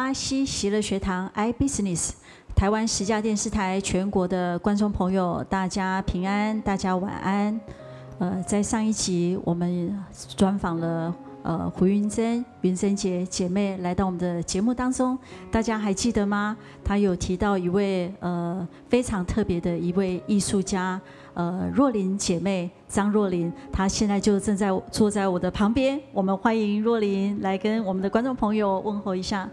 巴西喜乐学堂 iBusiness， 台湾10家电视台全国的观众朋友，大家平安，大家晚安。在上一集我们专访了胡云珍姐姐妹来到我们的节目当中，大家还记得吗？她有提到一位非常特别的一位艺术家，若琳姐妹张若琳，她现在就正在坐在我的旁边，我们欢迎若琳来跟我们的观众朋友问候一下。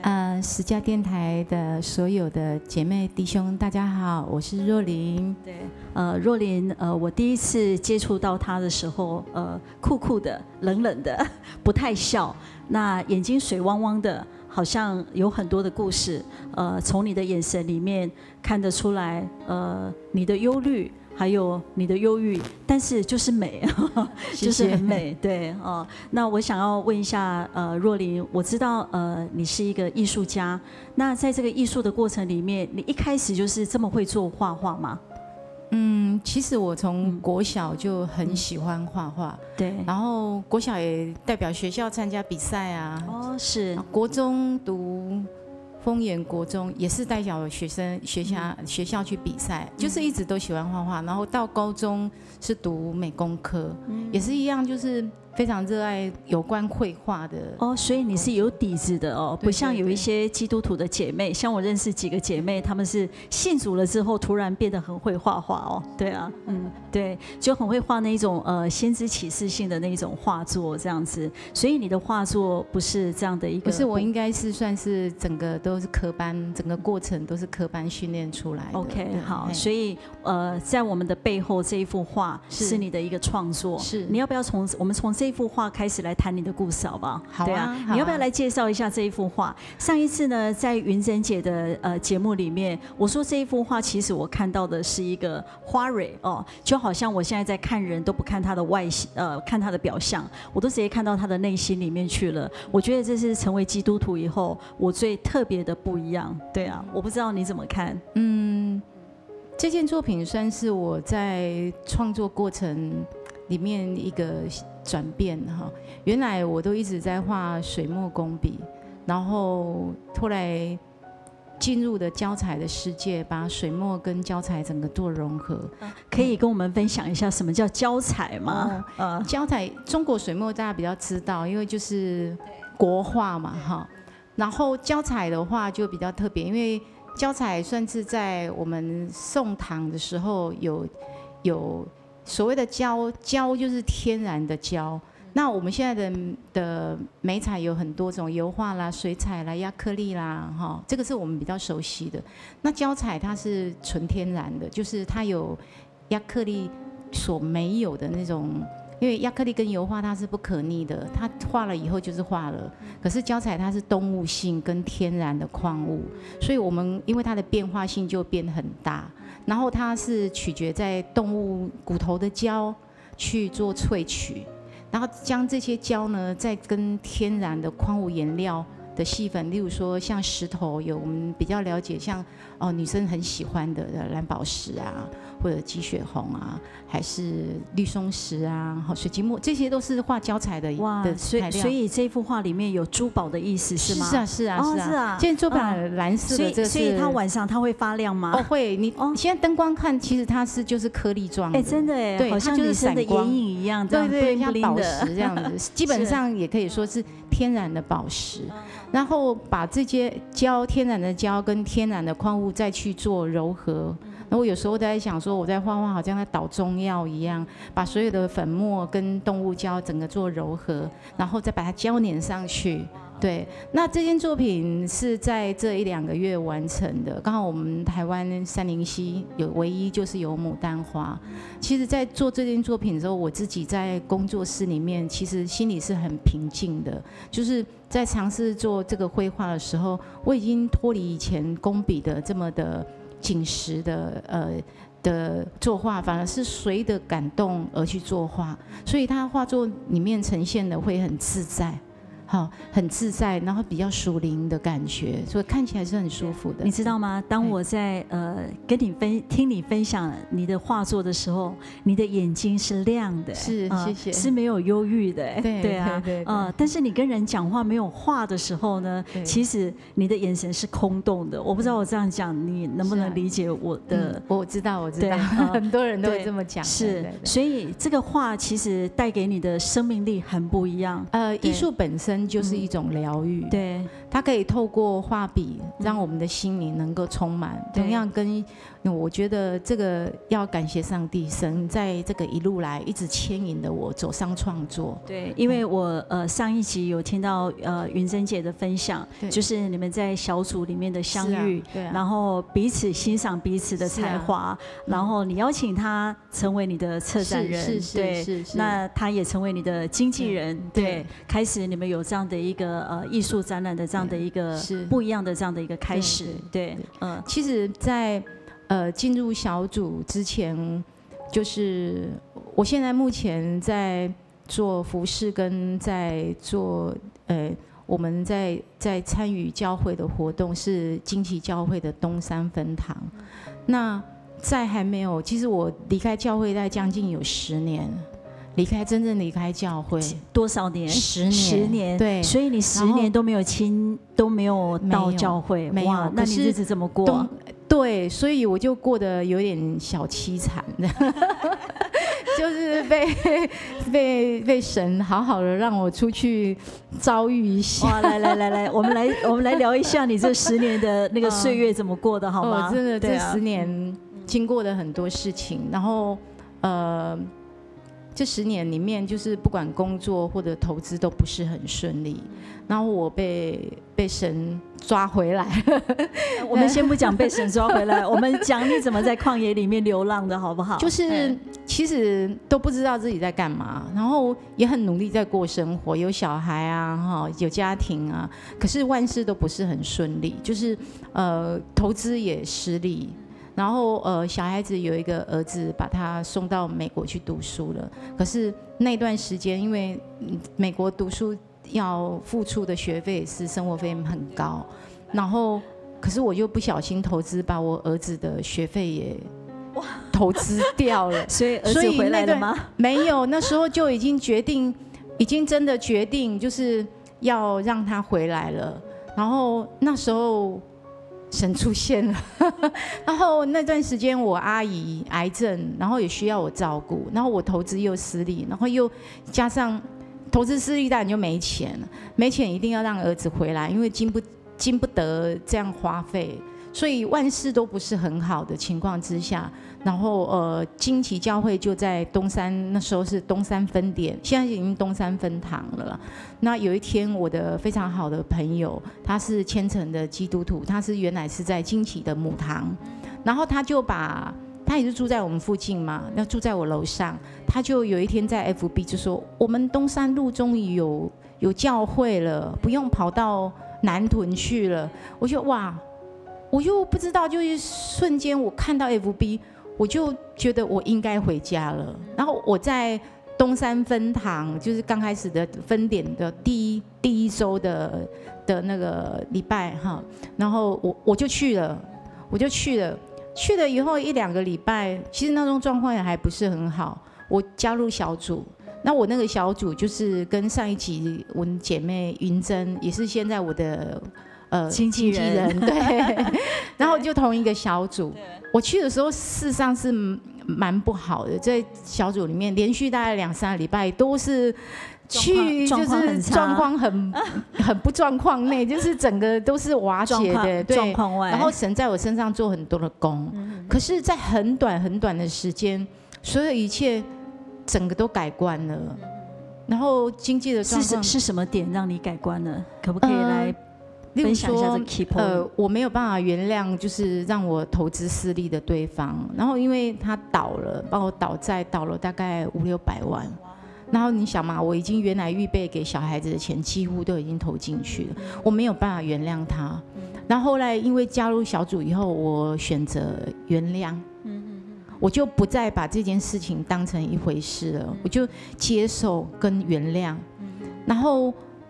10家电台的所有的姐妹弟兄，大家好，我是若琳。 对，若琳，我第一次接触到她的时候，酷酷的，冷冷的，不太笑，那眼睛水汪汪的，好像有很多的故事。从你的眼神里面看得出来，你的忧虑。还有你的忧郁，但是就是美，就是很美，对哦。那我想要问一下，若琳，我知道你是一个艺术家，那在这个艺术的过程里面，你一开始就是这么会做画画吗？ 其实我从国小就很喜欢画画， 对， 然后国小也代表学校参加比赛啊， 是， 国中读丰原国中也是代表学校去比赛，就是一直都喜欢画画。然后到高中是读美工科，也是一样，就是非常热爱有关绘画的。 所以你是有底子的哦，不像有一些基督徒的姐妹，像我认识几个姐妹，她们是信主了之后突然变得很会画画哦。对啊，对，就很会画那种先知启示性的那种画作这样子。所以你的画作不是这样的一个？ 不是，我应该是算是整个都是科班，整个过程都是科班训练出来的。 OK， 好，所以在我们的背后这一幅画是你的一个创作， 是你要不要我们从这一幅画开始来谈你的故事好不好？ 好啊， 对啊，你要不要来介绍一下这一幅画？上一次呢，在云珍姐的节目里面，我说这一幅画其实我看到的是一个花蕊哦，就好像我现在在看人都不看他的外形，看他的表象，我都直接看到他的内心里面去了。我觉得这是成为基督徒以后我最特别的不一样。对啊，我不知道你怎么看？ 这件作品算是我在创作过程里面一个转变哈。原来我都一直在画水墨工笔，然后后来进入的胶彩的世界，把水墨跟胶彩整个做融合。 可以跟我们分享一下什么叫胶彩吗？ 胶彩，中国水墨大家比较知道，因为就是国画嘛哈。然后胶彩的话就比较特别，因为胶彩算是在我们宋唐的时候有所谓的胶就是天然的胶。那我们现在的媒材有很多种，油画啦、水彩啦、亚克力啦，哈，这个是我们比较熟悉的。那胶彩它是纯天然的，就是它有亚克力所没有的那种。因为亚克力跟油画它是不可逆的，它画了以后就是画了。可是胶彩它是动物性跟天然的矿物，所以我们因为它的变化性就变很大。然后它是取决在动物骨头的胶去做萃取，然后将这些胶呢再跟天然的矿物颜料的细粉，例如说像石头有我们比较了解，像女生很喜欢的蓝宝石啊，或者鸡血红啊，还是绿松石啊，水晶墨，这些都是画胶彩的材料。 所以这幅画里面有珠宝的意思是吗？ 是啊。现在做版蓝色的， 所以它晚上它会发亮吗？ 会。你现在灯光看，其实它就是颗粒状的。 真的哎， 对， 好像女生的眼影一样， 对，像宝石这样子，基本上也可以说是天然的宝石。然后把这些天然的胶跟天然的矿物再去做柔合。然后我有时候在想说，我在画画好像在捣中药一样，把所有的粉末跟动物胶整个做柔合，然后再把它胶粘上去。对，那这件作品是在这1-2个月完成的。刚好我们台湾杉林溪唯一就是有牡丹花。其实，在做这件作品的时候，我自己在工作室里面，其实心里是很平静的。就是在尝试做这个绘画的时候，我已经脱离以前工笔的这么的紧实的作画，反而是随的感动而去作画，所以他画作里面呈现的会很自在。 好，很自在，然后比较属灵的感觉，所以看起来是很舒服的。 你知道吗？当我在跟你听你分享你的画作的时候，你的眼睛是亮的， 是谢谢， 是没有忧郁的， 对啊，但是你跟人讲话没有话的时候呢，其实你的眼神是空洞的。我不知道我这样讲你能不能理解我的？ 我知道，很多人都会这么讲。 是，所以这个画其实带给你的生命力很不一样。 艺术本身就是一种疗愈， 对， 它可以透过画笔让我们的心灵能够充满。同样我觉得这个要感谢上帝，神在这个一路来一直牵引着我走上创作。 对，因为我上一集有听到云珍姐的分享，就是你们在小组里面的相遇，然后彼此欣赏彼此的才华，然后你邀请他成为你的策展人，对，那他也成为你的经纪人，对，开始你们有这样的一个艺术展览的这样的一个不一样的这样的一个开始，对， 其实，在进入小组之前，就是我现在目前在做服饰，跟在做我们在参与教会的活动，是惊奇教会的东山分堂。那在还没有，其实我离开教会在将近有10年。真正离开教会多少年？10年， 对， 所以你10年都没有到教会， 没有。 哇，那你日子怎么过？ 对，所以我就过得有点小凄惨的，就是被神好好的让我出去遭遇一下。 哇，来，我们来聊一下你这10年的那个岁月怎么过的，好吗？ 真的，这10年经过了很多事情，然后这10年里面，就是不管工作或者投资都不是很顺利，然后我被神抓回来。 我们先不讲被神抓回来，我们讲你怎么在旷野里面流浪的好不好？ 就是其实都不知道自己在干嘛，然后也很努力在过生活，有小孩啊，有家庭啊，可是万事都不是很顺利，就是投资也失利。然后小孩子有一个儿子，把他送到美国去读书了。可是那段时间，因为美国读书要付出的学费是生活费很高，然后可是我就不小心投资，把我儿子的学费也投资掉了。 所以儿子回来了吗？ 没有，那时候就已经真的决定，就是要让他回来了。然后那时候神出现了，然后那段时间我阿姨癌症，然后也需要我照顾，然后我投资又失利，然后又加上投资失利，当然就没钱了，没钱一定要让儿子回来，因为经不得这样花费，所以万事都不是很好的情况之下，然后惊奇教会就在东山，那时候是东山分店，现在已经东山分堂了。那有一天，我的非常好的朋友，他是虔诚的基督徒，他是原来是在惊奇的母堂，然后他也是住在我们附近嘛，要住在我楼上，他就有一天在 FB 就说，我们东山路终于有教会了，不用跑到南屯去了。我就哇，我又不知道，就是瞬间我看到 FB， 我就觉得我应该回家了。然后我在东山分堂，就是刚开始的分点的第一周的那个礼拜哈，然后我就去了，去了以后1-2个礼拜，其实那种状况也还不是很好。我加入小组，那我那个小组就是跟上一集我们姐妹云珍，也是现在我的经纪人， 对，然后就同一个小组。我去的时候事实上是蛮不好的，在小组里面连续大概2-3个礼拜都是去，就是状况很不状况内，就是整个都是瓦解的，对， 状况外。 然后神在我身上做很多的工，可是，在很短的时间，所有一切整个都改观了。然后经济的状况是什么点让你改观了？可不可以来分享一下这个 key point？ 我没有办法原谅，就是让我投资失利的对方。然后因为他倒了，把我倒了大概500-600万。然后你想嘛，我已经原来预备给小孩子的钱几乎都已经投进去了，我没有办法原谅他。然后后来因为加入小组以后，我选择原谅，我就不再把这件事情当成一回事了，我就接受跟原谅。然后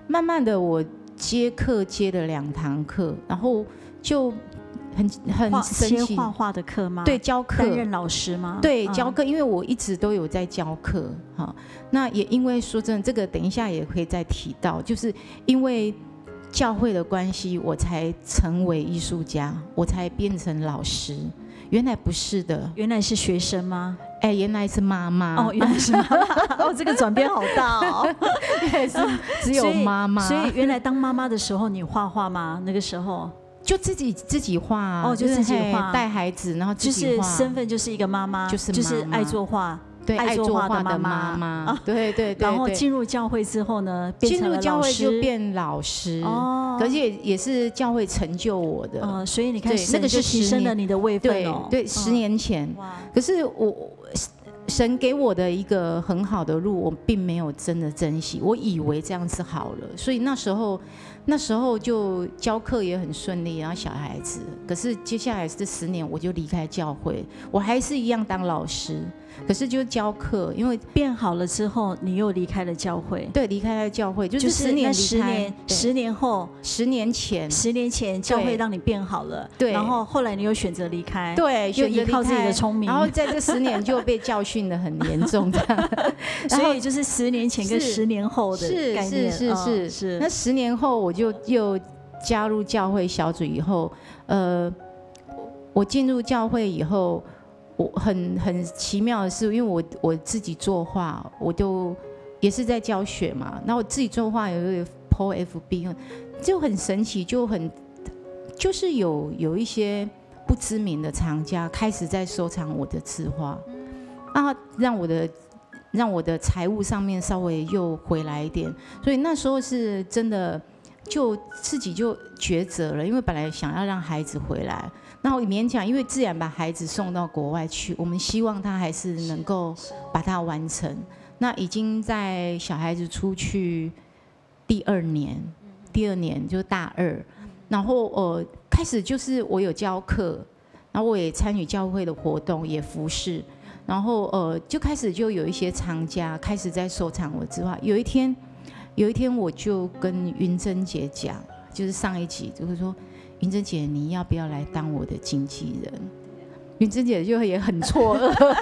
慢慢的我接课接了2堂课，然后就很神奇。 接画画的课吗？ 对，教课。 担任老师吗？ 对，教课，因为我一直都有在教课哈。那也因为说真的，这个等一下也可以再提到，就是因为教会的关系，我才成为艺术家，我才变成老师。原来不是的， 原来是学生吗？ 哎，原来是妈妈。 哦，原来是妈妈。哦，这个转变好大哦。 原来是只有妈妈。 所以原来当妈妈的时候，你画画吗？那个时候就自己画啊。 哦，就自己画， 带孩子，然后自己画。 就是身份就是一个妈妈，就是爱作画。 对，爱作画的妈妈，对对对。 然后进入教会之后呢，变成了老师。进入教会就变老师哦，可是也是教会成就我的。 所以你看，那个是提升了你的位分哦。 对，10年前。可是神给我的一个很好的路，我并没有真的珍惜，我以为这样子好了，所以那时候就教课也很顺利，然后小孩子。可是接下来这10年，我就离开教会，我还是一样当老师。可是就教课，因为变好了之后，你又离开了教会。 对，离开了教会，就是10年离开。 10年后 ，10年前， 教会让你变好了。对。然后后来你又选择离开。 对， 又依靠自己的聪明。 然后在这10年就被教训得很严重，这样。 所以就是10年前跟10年后的概念。 是。那10年后，我就又加入教会小组以后，我进入教会以后。我很奇妙的是，因为我自己作画，我都也是在教学嘛。然后我自己作画有一个 PO FB， 就很神奇，就是有一些不知名的藏家开始在收藏我的字画，啊，让我的财务上面稍微又回来一点。所以那时候是真的就自己就抉择了，因为本来想要让孩子回来。然后勉强，因为自然把孩子送到国外去，我们希望他还是能够把它完成。那已经在小孩子出去第二年就大2，然后开始就是我有教课，然后我也参与教会的活动，也服侍，然后就开始就有一些藏家开始在收藏我之外。有一天我就跟云珍姐讲，就是上一集就会说。云珍姐，你要不要来当我的经纪人？云珍姐就也很错愕，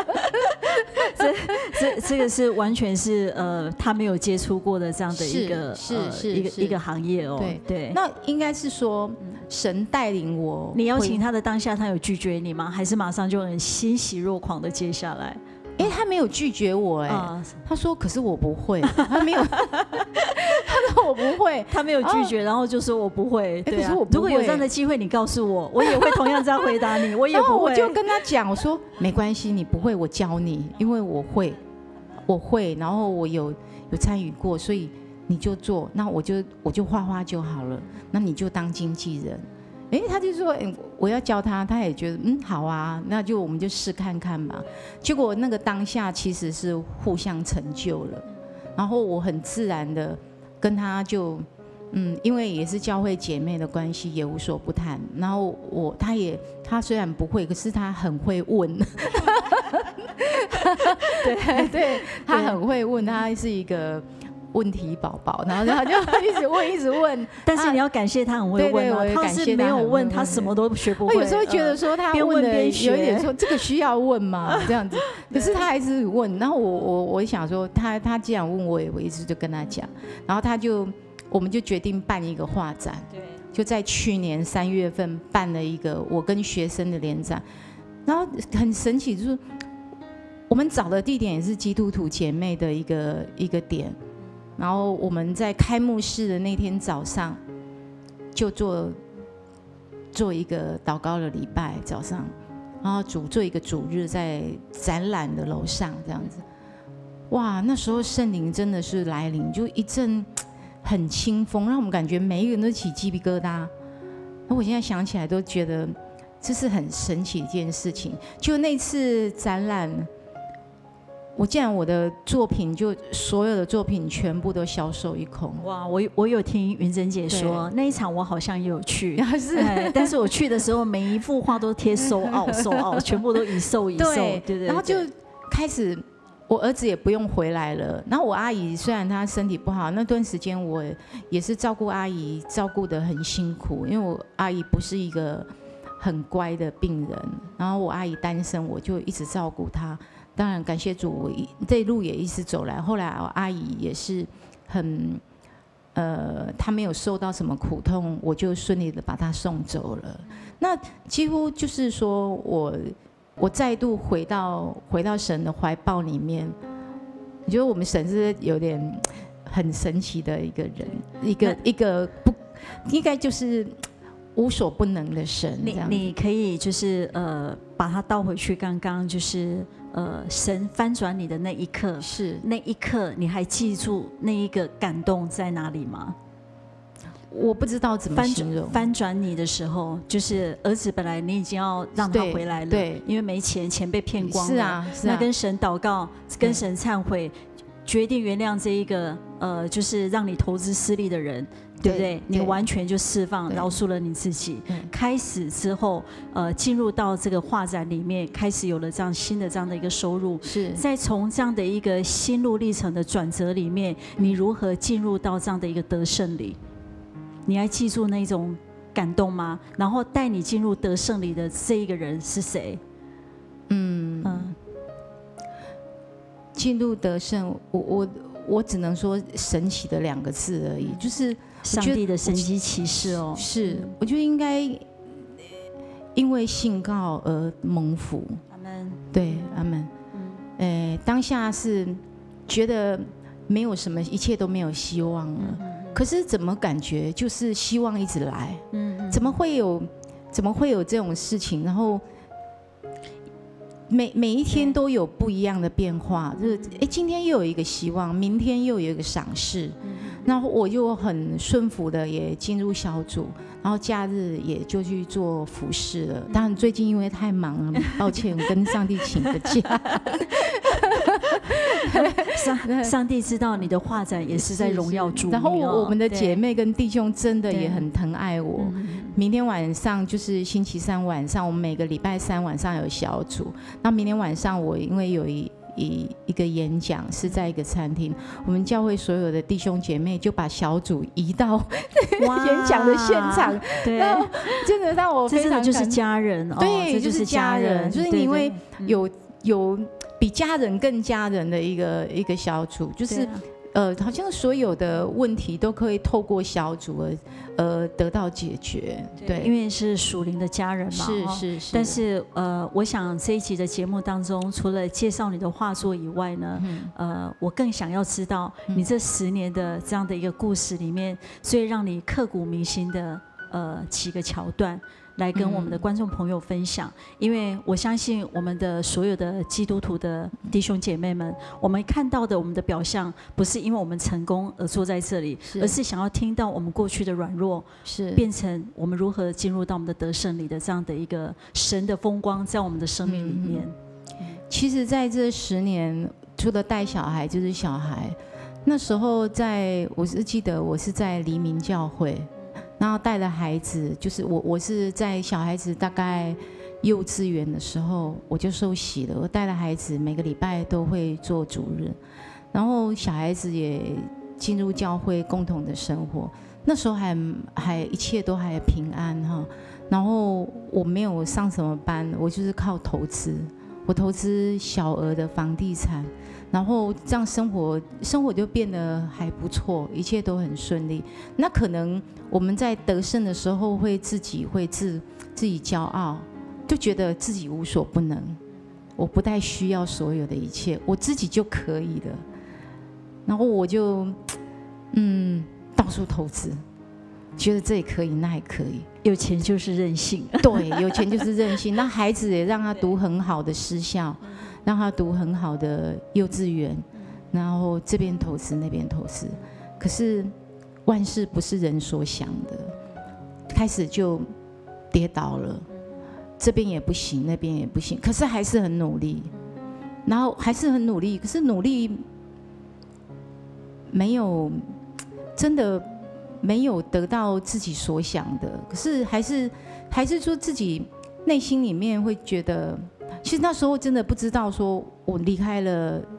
这个是完全是她没有接触过的这样的一个行业哦。对， 那应该是说神带领我。 你邀请他的当下，他有拒绝你吗？还是马上就很欣喜若狂的接下来？ 他没有拒绝我他说可是我不会，他没有，他说我不会， 他没有拒绝，然后就说我不会，对啊， 我不会。 如果有这样的机会，你告诉我，我也会同样这样回答你，我也不会。 然后我就跟他讲，我说没关系，你不会，我教你，因为我会，然后我有参与过，所以你就做，那我就画画就好了，那你就当经纪人。他就说，我要教他，他也觉得好啊，那我们就试看看吧。结果那个当下其实是互相成就了，然后我很自然的跟他就因为也是教会姐妹的关系，也无所不谈。然后他虽然不会，可是他很会问，对，他很会问，他是一个。问题宝宝，然后他就一直问， 但是你要感谢他很会问啊，他是没有问，他什么都学不会。 我有时候觉得说他问的有一点说这个需要问吗？这样子，可是他还是问。然后我想说他既然问我一直就跟他讲，然后我们就决定办一个画展，就在去年3月份办了一个我跟学生的联展，然后很神奇，就是我们找的地点也是基督徒姐妹的一个点。然后我们在开幕式的那天早上，就做一个祷告的礼拜早上，然后做一个主日在展览的楼上这样子。哇，那时候圣灵真的是来临，就一阵很清风，让我们感觉每一个人都起鸡皮疙瘩。那我现在想起来都觉得这是很神奇的一件事情。就那次展览。我竟然我的作品就所有的作品全部都销售一空。 哇，我有听云珍姐说那一场我好像也有去，但是我去的时候每一幅画都贴收out，全部都已售。 对，然后就开始我儿子也不用回来了。然后我阿姨虽然她身体不好，那段时间我也是照顾阿姨，照顾得很辛苦，因为我阿姨不是一个很乖的病人，然后我阿姨单身，我就一直照顾她。当然感谢主，我这一路也一直走来。后来我阿姨也是很，她没有受到什么苦痛，我就顺利的把她送走了。那几乎就是说我再度回到神的怀抱里面。我觉得我们神是有点很神奇的一个人，一个不应该就是无所不能的神。 你可以就是把它倒回去，刚刚就是神翻转你的那一刻， 是那一刻你还记住那一个感动在哪里吗？ 我不知道怎么形容。 翻转你的时候，就是儿子本来你已经要让他回来了， 对， 因为没钱，钱被骗光了， 是啊， 那跟神祷告，跟神忏悔，决定原谅这一个就是让你投资失利的人，对不对？你完全就释放，饶恕了你自己。开始之后，进入到这个画展里面，开始有了这样新的这样的一个收入。 是在从这样的一个心路历程的转折里面，你如何进入到这样的一个得胜里？你还记住那种感动吗？然后带你进入得胜里的这一个人是谁？ 进入得胜，我只能说神奇的2个字而已，就是上帝的神迹奇事哦。 是，我觉得应该因为信告而蒙福。 阿们。 对，阿们。当下是觉得没有什么，一切都没有希望了。可是怎么感觉就是希望一直来？怎么会有这种事情？然后每一天都有不一样的变化，就是今天又有一个希望，明天又有一个赏识。然后我就很顺服的也进入小组，然后假日也就去做服事了。当然最近因为太忙了，抱歉，跟上帝请个假。 上帝知道你的画展也是在荣耀主。 然后我们的姐妹跟弟兄真的也很疼爱我。明天晚上就是星期3晚上，我们每个礼拜3晚上有小组。那明天晚上我因为有一个演讲是在一个餐厅，我们教会所有的弟兄姐妹就把小组移到演讲的现场， 对， 真的让我非常感动。 这就是家人， 对，就是家人，就是因为有比家人更家人的一个小组，就是好像所有的问题都可以透过小组而得到解决。对， 因为是属灵的家人嘛。 是。 但是我想这一集的节目当中，除了介绍你的画作以外呢，我更想要知道你这10年的这样的一个故事里面，最让你刻骨铭心的几个桥段。来跟我们的观众朋友分享，因为我相信我们的所有的基督徒的弟兄姐妹们，我们看到的我们的表象，不是因为我们成功而坐在这里，而是想要听到我们过去的软弱，变成我们如何进入到我们的得胜里的这样的一个神的风光，在我们的生命里面。 其实，在这10年，除了带小孩就是小孩。那时候我是记得我是在黎明教会。然后带了孩子，就是我是在小孩子大概幼稚园的时候我就受洗了。我带了孩子，每个礼拜都会做主日，然后小孩子也进入教会共同的生活。那时候还一切都还平安哈。然后我没有上什么班，我就是靠投资，我投资小额的房地产。然后这样生活就变得还不错，一切都很顺利。那可能我们在得胜的时候会自己骄傲，就觉得自己无所不能，我不太需要所有的一切，我自己就可以了。然后我就到处投资，觉得这也可以那也可以。 有钱就是任性。 对，有钱就是任性。那孩子也让他读很好的私校，让他读很好的幼稚园，然后这边投资那边投资。可是万事不是人所想的，开始就跌倒了，这边也不行，那边也不行，可是还是很努力，然后还是很努力，可是努力没有真的没有得到自己所想的，可是还是说自己内心里面会觉得，其实那时候真的不知道说我离开了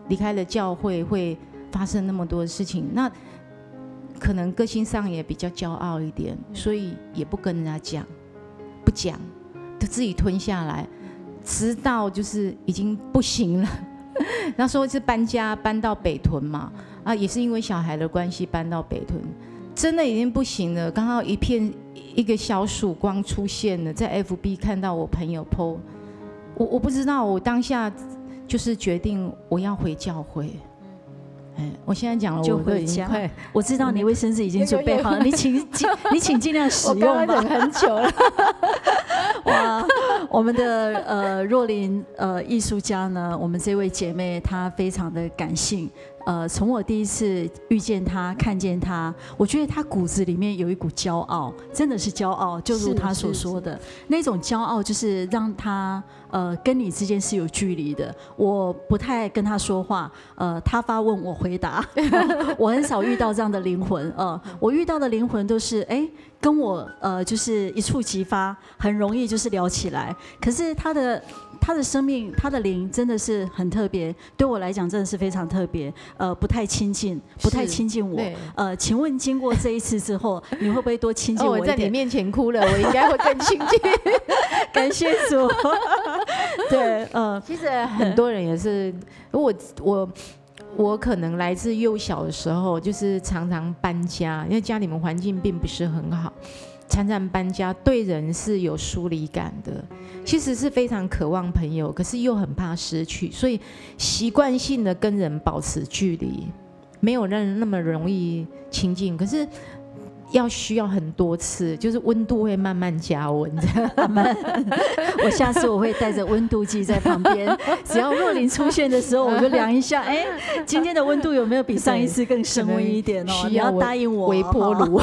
离开了教会会发生那么多事情，那可能个性上也比较骄傲一点，所以也不跟人家讲，不讲，就自己吞下来，直到就是已经不行了。那时候是搬家搬到北屯嘛，也是因为小孩的关系搬到北屯，真的已经不行了。刚好一个小曙光出现了，在 FB 看到我朋友 po， 我不知道，我当下就是决定我要回教会。我现在讲了， 就回家。我知道你卫生纸已经准备好了，你请尽量使用吧。 我刚刚忍很久了。 哇，我们的若琳艺术家呢，我们这位姐妹她非常的感性。从我第一次遇见她、看见她，我觉得她骨子里面有一股骄傲，真的是骄傲，就如她所说的那种骄傲，就是让她跟你之间是有距离的。我不太跟她说话，她发问我回答，我很少遇到这样的灵魂。我遇到的灵魂都是跟我就是一触即发，很容易就是聊起来。可是她的生命，她的灵真的是很特别，对我来讲真的是非常特别。不太亲近我。请问经过这一次之后，你会不会多亲近我一点？ 我在你面前哭了，我应该会更亲近。 感谢主。对， 其实很多人也是，我可能来自幼小的时候，就是常常搬家，因为家里面环境并不是很好。常常搬家，对人是有疏离感的，其实是非常渴望朋友，可是又很怕失去，所以习惯性的跟人保持距离，没有让人那么容易亲近。可是需要很多次，就是温度会慢慢加温。 我下次我会带着温度计在旁边，只要若琳出现的时候，我就量一下，今天的温度有没有比上一次更升温一点哦？你要答应我。 微波炉。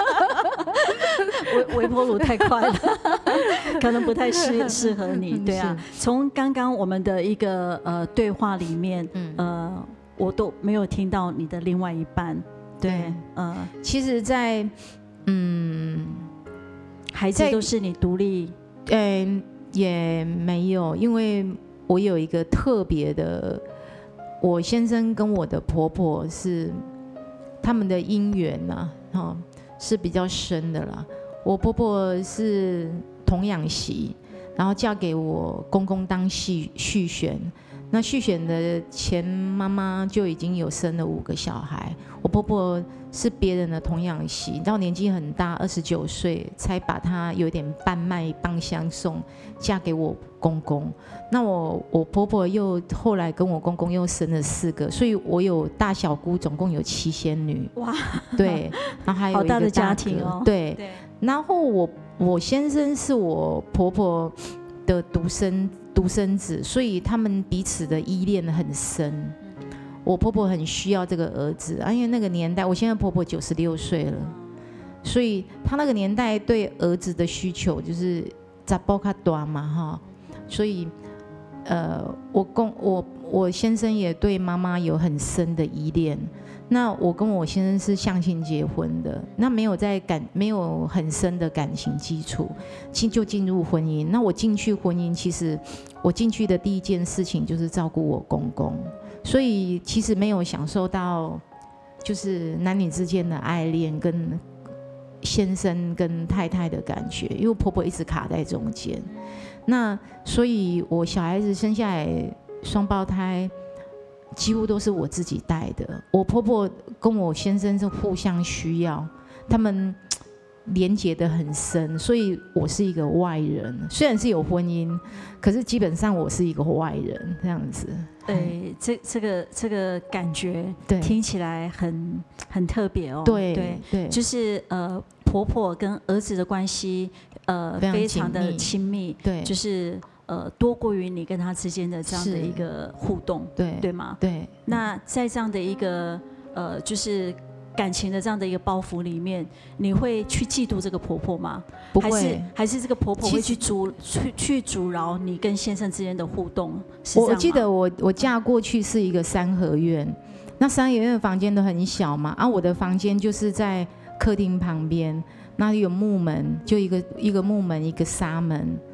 微波炉太快了，可能不太适合你。对啊，从刚刚我们的一个对话里面，我都没有听到你的另外一半。对， 其实在孩子都是你独立， 也没有，因为我有一个特别的，我先生跟我的婆婆是他们的姻缘啊，是比较深的啦。我婆婆是童养媳，然后嫁给我公公当续选。那续选的前妈妈就已经有生了5个小孩。我婆婆是别人的童养媳，到年纪很大，29岁才把她有点半卖半相送，嫁给我公公。那我婆婆又后来跟我公公又生了4个，所以我有大小姑总共有7仙女。 哇， 对，然后还有好大的家庭哦。 对，然后我先生是我婆婆的独生子，所以他们彼此的依恋很深。我婆婆很需要这个儿子因为那个年代，我现在婆婆96岁了，所以她那个年代对儿子的需求就是查甫较大嘛所以我先生也对妈妈有很深的依恋。那我跟我先生是相亲结婚的，那没有很深的感情基础，就进入婚姻。那我进去婚姻，其实我进去的第一件事情就是照顾我公公，所以其实没有享受到就是男女之间的爱恋跟先生跟太太的感觉，因为我婆婆一直卡在中间。那所以我小孩子生下来双胞胎几乎都是我自己带的。我婆婆跟我先生是互相需要，他们连结得很深，所以我是一个外人。虽然是有婚姻，可是基本上我是一个外人这样子。 对，这个感觉听起来很特别哦。 对， 就是婆婆跟儿子的关系非常的亲密， 对， 就是多过于你跟他之间的这样的一个互动，对吗？ 对。 那在这样的一个就是感情的这样的一个包袱里面，你会去嫉妒这个婆婆吗？ 不会， 还是这个婆婆会去阻挠你跟先生之间的互动？是这样吗？ 我记得我嫁过去是一个3合院，那3合院的房间都很小嘛，我的房间就是在客厅旁边，那有木门，就一个木门，一个纱门。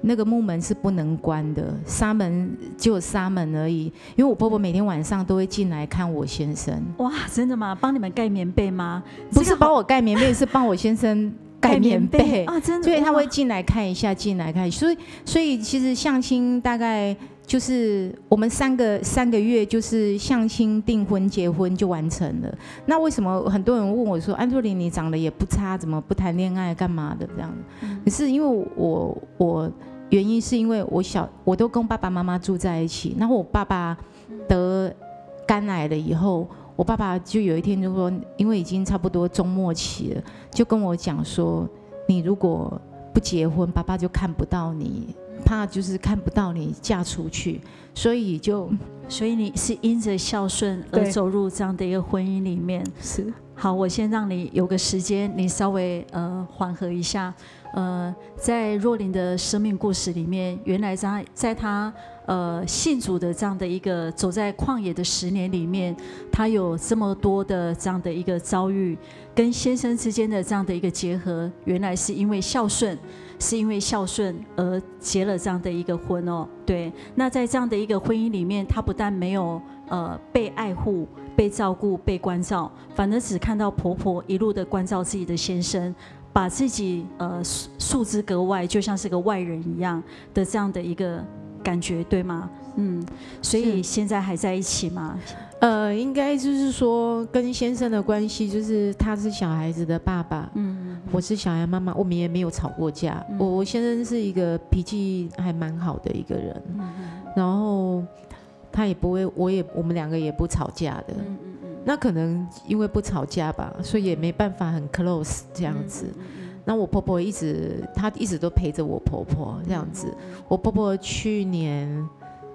那个木门是不能关的，纱门就有纱门而已。因为我婆婆每天晚上都会进来看我先生。 哇，真的吗？帮你们盖棉被吗？ 不是帮我盖棉被，是帮我先生盖棉被啊，真的。 所以他会进来看一下，进来看。所以其实相亲大概就是我们三个月就是相亲、订婚、结婚就完成了。那为什么很多人问我说，安若琳你长得也不差，怎么不谈恋爱干嘛的这样？可是因为我原因是因为我都跟爸爸妈妈住在一起，然后我爸爸得肝癌了以后，我爸爸就有一天就说，因为已经差不多中末期了，就跟我讲说，你如果不结婚，爸爸就看不到你，怕就是看不到你嫁出去，所以你是因着孝顺而走入这样的一个婚姻里面。 是。 好，我先让你有个时间，你稍微缓和一下。在若琳的生命故事里面，原来在她信主的这样的一个走在旷野的10年里面，她有这么多的这样的一个遭遇，跟先生之间的这样的一个结合，原来是因为孝顺而结了这样的一个婚哦。对，那在这样的一个婚姻里面，她不但没有被爱护、被照顾、被关照，反而只看到婆婆一路的关照自己的先生，把自己束之隔外，就像是个外人一样的这样的一个感觉，对吗？所以现在还在一起吗？ 应该就是说跟先生的关系，就是他是小孩子的爸爸，我是小孩妈妈，我们也没有吵过架。我先生是一个脾气还蛮好的一个人，然后他也不会，我们两个也不吵架的。那可能因为不吵架吧，所以也没办法很 close 这样子。那我婆婆她一直都陪着我婆婆这样子。我婆婆去年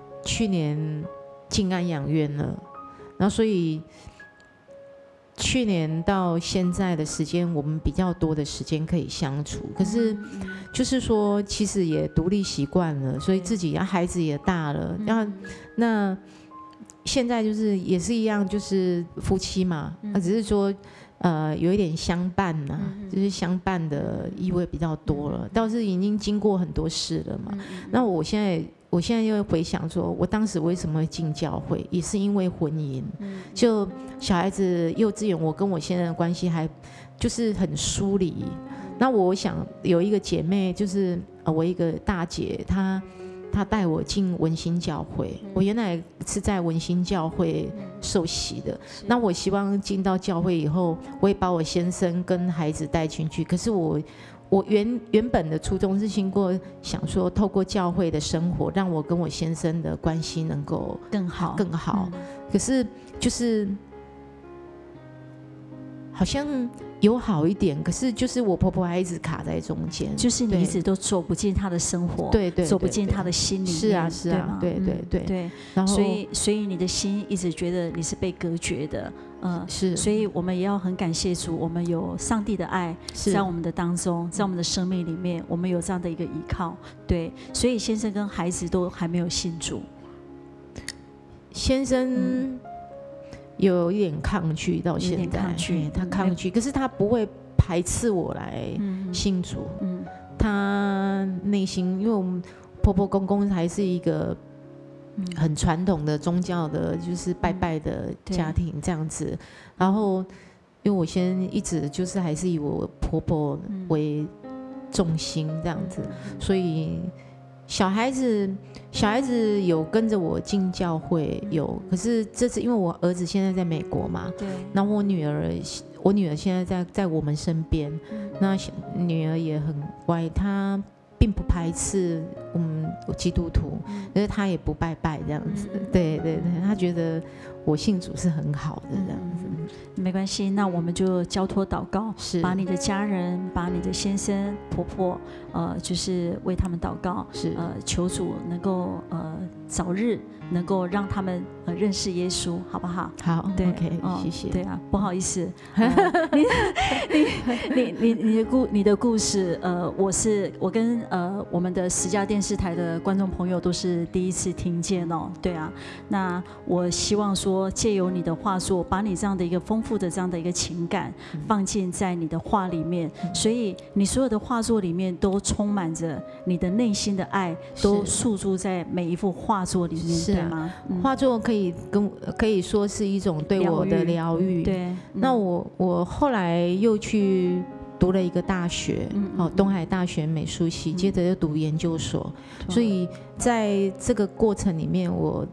进安养院了，然后所以去年到现在的时间，我们比较多的时间可以相处。可是就是说，其实也独立习惯了，所以自己孩子也大了，那现在就是也是一样，就是夫妻嘛，只是说有一点相伴呐，就是相伴的意味比较多了。倒是已经经过很多事了嘛。那我现在又回想说，我当时为什么会进教会，也是因为婚姻。就小孩子幼稚园，我跟我先生的关系还就是很疏离。那我想有一个姐妹，就是我一个大姐，她带我进文心教会。我原来是在文心教会受洗的，那我希望进到教会以后，我也把我先生跟孩子带进去。可是我原本的初衷是经过想说，透过教会的生活，让我跟我先生的关系能够更好。可是就是好像有好一点，可是就是我婆婆还一直卡在中间， 就是你一直都走不进她的生活， 对， 走不进她的心里面， 是啊， 对。然后所以你的心一直觉得你是被隔绝的， 是。 所以我们也要很感谢主，我们有上帝的爱在我们的当中，在我们的生命里面，我们有这样的一个依靠，对。所以先生跟孩子都还没有信主， 先生有一点抗拒，到现在他抗拒，可是他不会排斥我来信主。他内心，因为我们婆婆公公还是一个很传统的宗教的，就是拜拜的家庭这样子。然后，因为我先一直就是还是以我婆婆为重心这样子，所以小孩子有跟着我进教会，有。可是这次因为我儿子现在在美国嘛，对，然后我女儿现在在我们身边，那女儿也很乖，她并不排斥我们基督徒，可是她也不拜拜这样子，对，她觉得我信主是很好的这样子。 没关系，那我们就交托祷告，把你的家人，把你的先生、婆婆，就是为他们祷告，求主能够早日能够让他们认识耶稣，好不好？ 好， 对 ，OK，谢谢。 对啊，不好意思，你的故事，我跟我们的10家电视台的观众朋友都是第一次听见哦，对啊。那我希望说，借由你的话说，把你这样的一个个丰富的这样的一个情感放进在你的画里面，所以你所有的画作里面都充满着你的内心的爱，都诉诸在每一幅画作里面，对吗？ 画作可以说是一种对我的疗愈。 对， 那我后来又去读了一个大学，东海大学美术系，接着又读研究所，所以在这个过程里面，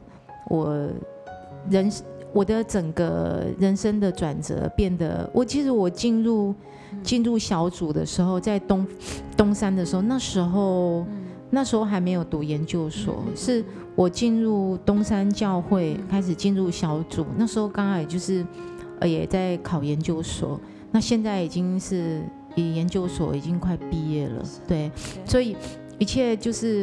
我的整个人生的转折变得，其实我进入小组的时候，在东山的时候，那时候还没有读研究所，是我进入东山教会开始进入小组，那时候刚好就是也在考研究所。那现在已经是研究所已经快毕业了，对，所以一切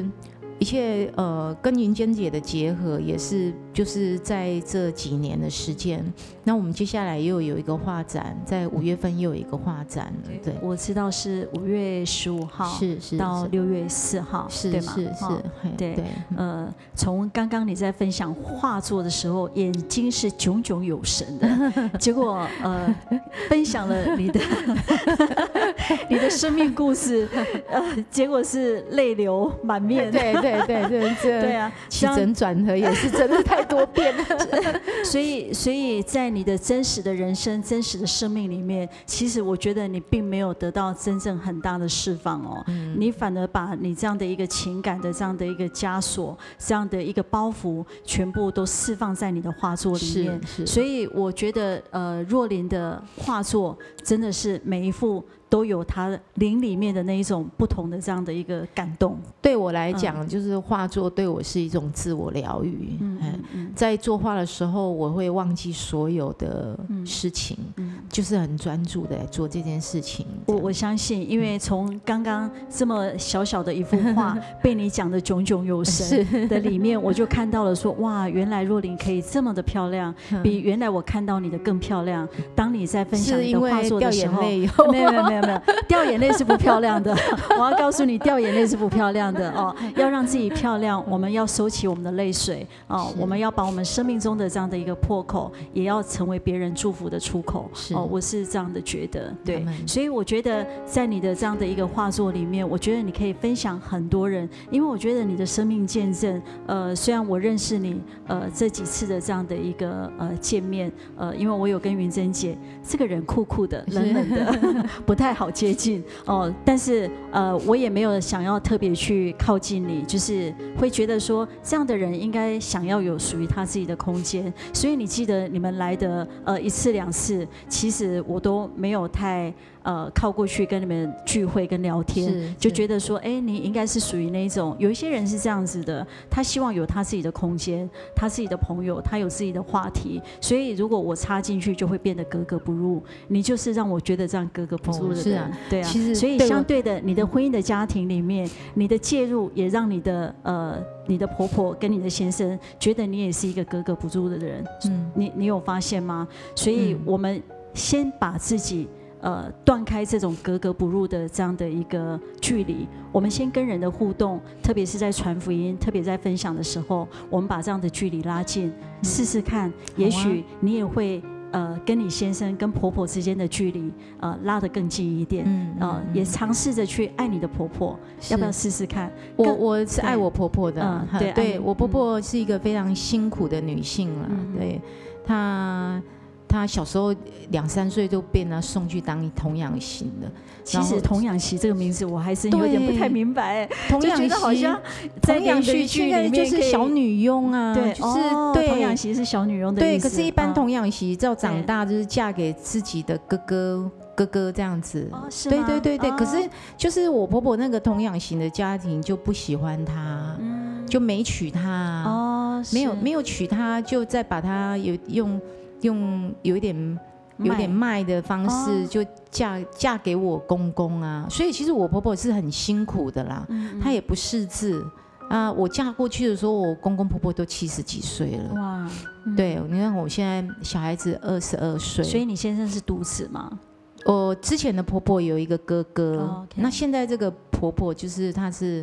跟云娟姐的结合也是就是在这几年的时间。那我们接下来又有一个画展，在5月份又有一个画展了，对， 我知道是5月15号是到6月4号，对吗？对，从刚刚你在分享画作的时候，眼睛是炯炯有神的，结果分享了你的生命故事，结果是泪流满面。对啊， 起承转合也是真的太多遍了。 所以在你的真实的人生、真实的生命里面，其实我觉得你并没有得到真正很大的释放哦，你反而把你这样的一个情感的这样的一个枷锁、这样的一个包袱，全部都释放在你的画作里面。所以我觉得若琳的画作真的是每一幅都有他灵里面的那一种不同的这样的一个感动。 对我来讲，就是画作对我是一种自我疗愈。在作画的时候，我会忘记所有的事情，就是很专注的做这件事情。 我相信，因为从刚刚这么小小的一幅画被你讲的炯炯有神的里面，我就看到了说，哇，原来若琳可以这么的漂亮，比原来我看到你的更漂亮。当你在分享你的画作的时候，没有，掉眼泪是不漂亮的。我要告诉你，掉眼泪是不漂亮的哦。要让自己漂亮，我们要收起我们的泪水哦。我们要把我们生命中的这样的一个破口，也要成为别人祝福的出口哦。我是这样的觉得，对。所以我觉得在你的这样的一个画作里面，我觉得你可以分享很多人，因为我觉得你的生命见证，虽然我认识你这几次的这样的一个见面，因为我有跟云珍姐，这个人酷酷的、冷冷的，不太好接近哦。但是我也没有想要特别去靠近你，就是会觉得说这样的人应该想要有属于他自己的空间。所以你记得你们来的1次2次，其实我都没有太靠过去跟你们聚会跟聊天，就觉得说，你应该是属于那一种，有一些人是这样子的，他希望有他自己的空间，他自己的朋友，他有自己的话题，所以如果我插进去，就会变得格格不入。你就是让我觉得这样格格不入的人，对啊。所以相对的，你的婚姻的家庭里面，你的介入也让你的婆婆跟你的先生觉得你也是一个格格不入的人。你有发现吗？所以我们先把自己断开这种格格不入的这样的一个距离，我们先跟人的互动，特别是在传福音，特别在分享的时候，我们把这样的距离拉近，试试看，也许你也会跟你先生跟婆婆之间的距离拉得更近一点，也尝试着去爱你的婆婆，要不要试试看？ 我是爱我婆婆的，对，我婆婆是一个非常辛苦的女性了，对，她小时候2、3岁就被人送去当童养媳了。 其实童养媳这个名字我还是有点不太明白， 童养媳好像在连续剧里面就是小女佣啊， 对， 就是对，童养媳是小女佣的意思。 对，可是一般童养媳要长大就是嫁给自己的哥哥这样子。对，可是就是我婆婆那个童养媳的家庭就不喜欢她，就没娶她，没有娶她，就再把她用有一点卖的方式，就嫁给我公公啊。所以其实我婆婆是很辛苦的啦，她也不识字啊。我嫁过去的时候，我公公婆婆都70几岁了。哇，对，你看我现在小孩子22岁。 所以你先生是独子吗？ 我之前的婆婆有一个哥哥，那现在这个婆婆就是她是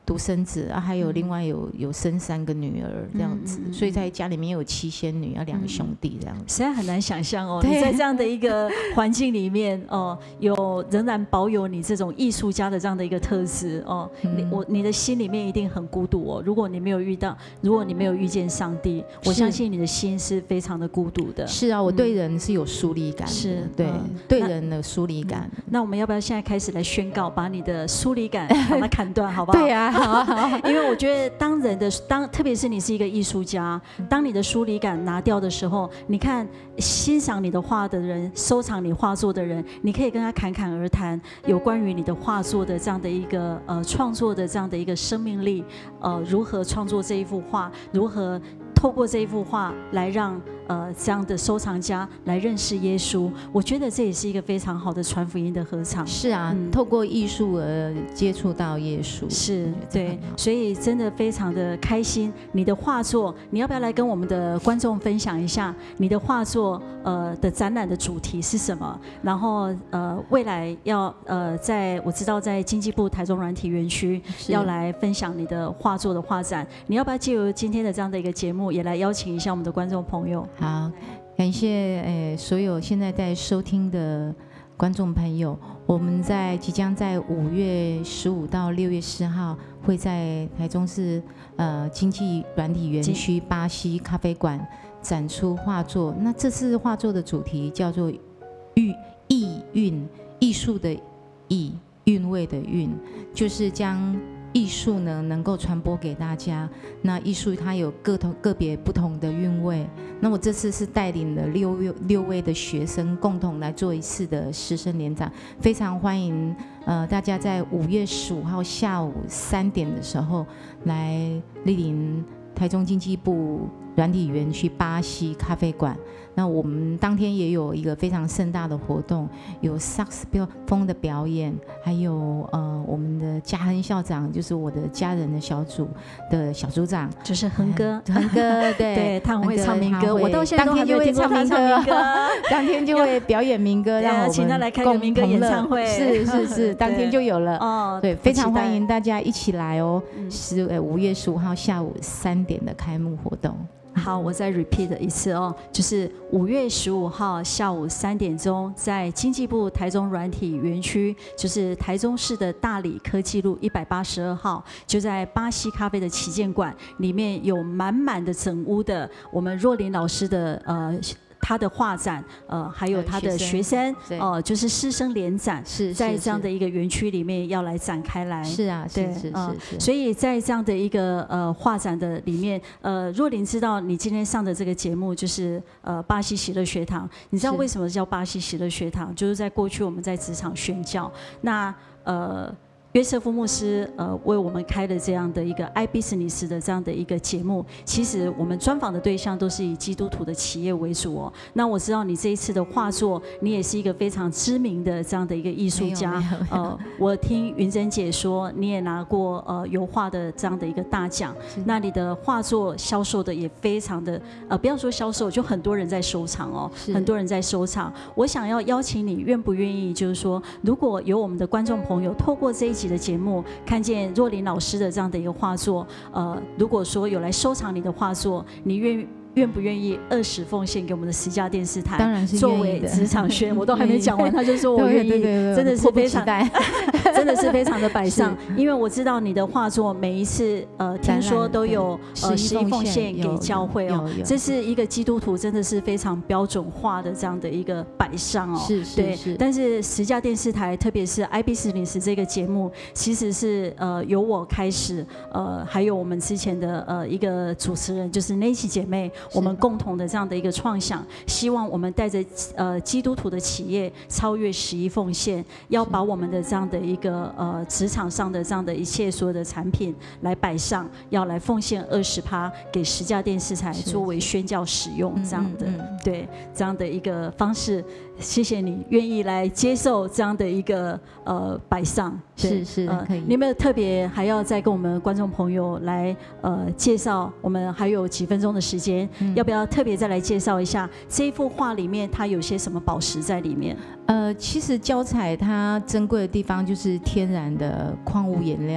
独生子啊，还有另外有生3个女儿这样子，所以在家里面有7仙女，要2个兄弟这样子。 实在很难想象哦，你在这样的一个环境里面哦，仍然保有你这种艺术家的这样的一个特质哦，你的心里面一定很孤独哦。如果你没有遇见上帝，我相信你的心是非常的孤独的。 是啊，我对人是有疏离感的， 是对人的疏离感。 那我们要不要现在开始来宣告，把你的疏离感把它砍断，好不好？ 对啊，好。 因为我觉得特别是你是一个艺术家，当你的疏离感拿掉的时候，你看欣赏你的画的人，收藏你画作的人，你可以跟他侃侃而谈，有关于你的画作的这样的一个创作的这样的一个生命力，如何创作这一幅画，如何透过这一幅画来让这样的收藏家来认识耶稣，我觉得这也是一个非常好的传福音的合场。 是啊，透过艺术而接触到耶稣， 是对，所以真的非常的开心。你的画作，你要不要来跟我们的观众分享一下你的画作的展览的主题是什么？然后未来要我知道在经济部台中软体园区要来分享你的画作的画展，你要不要借由今天的这样的一个节目，也来邀请一下我们的观众朋友？ 好，感谢所有现在在收听的观众朋友，我们即将在5月15到6月4号会在台中市经济软体园区巴西咖啡馆展出画作。那这次画作的主题叫做意韵，艺术的意，韵味的韵，就是将艺术呢能够传播给大家。那艺术它有个别不同的韵味。那我这次是带领了6位的学生共同来做一次的师生联展，非常欢迎大家在5月15号下午3点的时候来莅临台中经济部软体园区巴西咖啡馆。那我们当天也有一个非常盛大的活动，有萨克斯风的表演，还有我们的嘉亨校长，就是我的家人的小组的小组长， 就是恒哥， 对， 他很会唱民歌，我到现在都还没有听过他唱民歌， 当天就会表演民歌，让我们请他来开个民歌演唱会， 是，当天就有了哦，对，非常欢迎大家一起来哦，是5月15号下午3点的开幕活动。 好，我再 repeat 一次哦，就是5月15号下午3点钟，在经济部台中软体园区，就是台中市的大理科技路182号，就在巴西咖啡的旗舰馆里面，有满满的整屋的我们若琳老师的他的画展，还有他的学生，就是师生联展，在这样的一个园区里面要来展开来。 是啊，是。 所以在这样的一个画展的里面，若琳知道你今天上的这个节目就是巴西喜乐学堂，你知道为什么叫巴西喜乐学堂？就是在过去我们在职场宣教，那约瑟夫牧师为我们开了这样的一个 iBusiness 的这样的一个节目，其实我们专访的对象都是以基督徒的企业为主哦。那我知道你这一次的画作，你也是一个非常知名的这样的一个艺术家。我听云珍姐说，你也拿过油画的这样的一个大奖。那你的画作销售的也非常的不要说销售，就很多人在收藏哦，很多人在收藏。我想要邀请你，愿不愿意？就是说，如果有我们的观众朋友透过这一的节目看见若琳老师的这样的一个画作，如果说有来收藏你的画作，你愿不愿意20奉献给我们的10家电视台？ 当然是作为职场宣，我都还没讲完，他就说我愿意，真的是非常，真的是非常的摆上。因为我知道你的画作每一次听说都有11奉献给教会哦，这是一个基督徒真的是非常标准化的这样的一个摆上哦。 是。 但是10家电视台，特别是 iBusiness 这个节目，其实是由我开始，还有我们之前的一个主持人，就是那期姐妹。我们共同的这样的一个创想，希望我们带着基督徒的企业超越11奉献，要把我们的这样的一个职场上的这样的一切所有的产品来摆上，要来奉献20%给10家电视台作为宣教使用这样的，对这样的一个方式。谢谢你愿意来接受这样的一个摆上， 是可以。 你有没有特别还要再跟我们观众朋友来介绍？我们还有几分钟的时间，要不要特别再来介绍一下这一幅画里面它有些什么宝石在里面？ 其实胶彩它珍贵的地方就是天然的矿物颜料。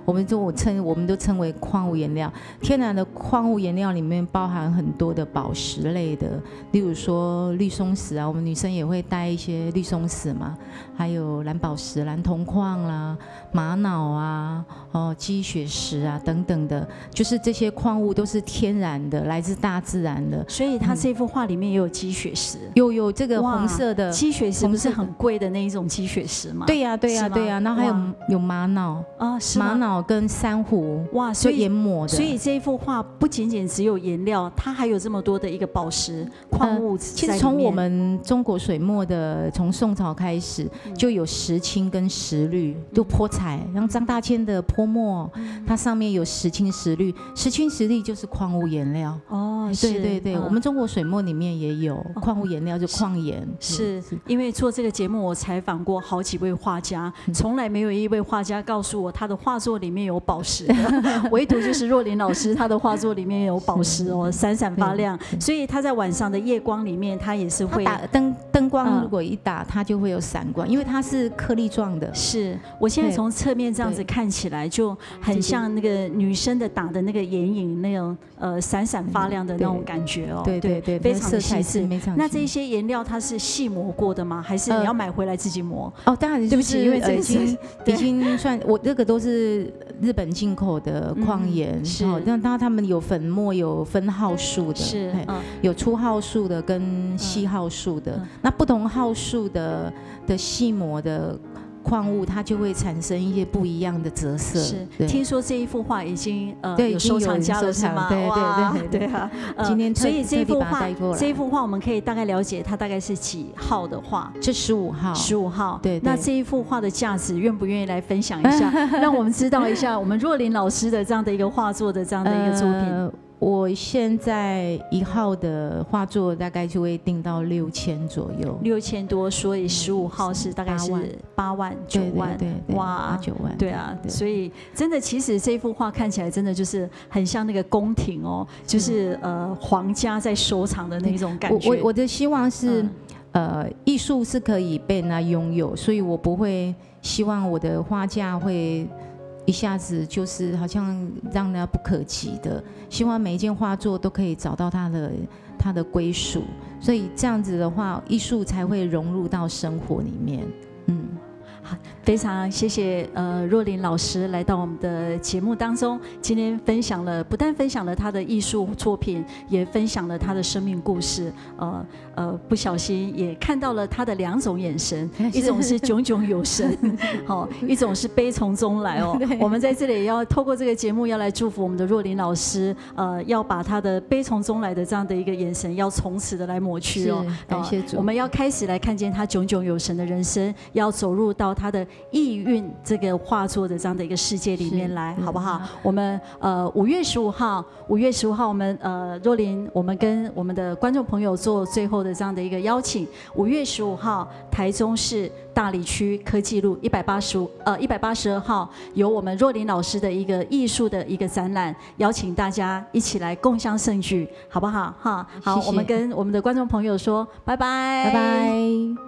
我们都称为矿物颜料。天然的矿物颜料里面包含很多的宝石类的，例如说绿松石啊，我们女生也会带一些绿松石嘛，还有蓝宝石、蓝铜矿啦、玛瑙啊、鸡血石啊等等的，就是这些矿物都是天然的，来自大自然的。 所以它这幅画里面也有鸡血石， 有这个红色的鸡血石，不是很贵的那一种鸡血石吗？ 对呀，然后还有玛瑙啊， 玛瑙跟珊瑚， 哇，所以研磨的。 所以这一幅画不仅仅只有颜料，它还有这么多的一个宝石矿物在里面。 其实从我们中国水墨的，从宋朝开始就有石青跟石绿，都泼彩，像张大千的泼墨，它上面有石青石绿，石青石绿就是矿物颜料。 哦， 对，我们中国水墨里面也有矿物颜料，就矿颜。 是因为做这个节目，我采访过好几位画家，从来没有一位画家告诉我他的画作里面有宝石的，唯独就是若琳老师，他的画作里面有宝石哦，闪闪发亮。所以他在晚上的夜光里面，他也是会打灯光，如果一打，它就会有闪光，因为它是颗粒状的。 是我现在从侧面这样子看起来，就很像那个女生的打的那个眼影那种闪闪发亮的那种感觉哦。 对， 非常的细致。那这些些颜料它是细磨过的吗？还是你要买回来自己磨？ 哦，当然， 对不起，因为这已经算我这个都是日本进口的矿颜， 是。 那他们有粉末，有分号数的， 是， 有粗号数的跟细号数的。那不同号数的细磨的矿物，它就会产生一些不一样的折色。 是，听说这一幅画已经有收藏家了，是吗？对啊。 今天所以这一幅画我们可以大概了解它大概是几号的画？ 这15号。 15号。 对。 那这一幅画的价值，愿不愿意来分享一下，让我们知道一下我们若琳老师的这样的一个画作的这样的一个作品？ 我现在1号的画作大概就会定到6000左右 ，6000多，所以15号是大概是8万9万， 对， 哇 ，8、9万， 对啊，所以真的，其实这幅画看起来真的就是很像那个宫廷哦，就是皇家在收藏的那种感觉。 我的希望是，艺术是可以被人家拥有，所以我不会希望我的画架会一下子就是好像让人家不可及的，希望每一件画作都可以找到它的归属，所以这样子的话，艺术才会融入到生活里面。 好，非常谢谢若琳老师来到我们的节目当中，今天不但分享了他的艺术作品，也分享了他的生命故事。不小心也看到了他的2种眼神，一种是炯炯有神，一种是悲从中来哦。我们在这里也要透过这个节目要来祝福我们的若琳老师，要把他的悲从中来的这样的一个眼神，要从此的来抹去哦。 感谢主， 我们要开始来看见他炯炯有神的人生，要走入到他的意蕴这个画作的这样的一个世界里面来，好不好？我们5月15号，我们若琳，我们跟我们的观众朋友做最后的这样的一个邀请。5月15号，台中市大里区科技路182号，有我们若琳老师的一个艺术的一个展览，邀请大家一起来共襄盛举，好不好？好， 谢谢。 我们跟我们的观众朋友说拜拜， 拜拜。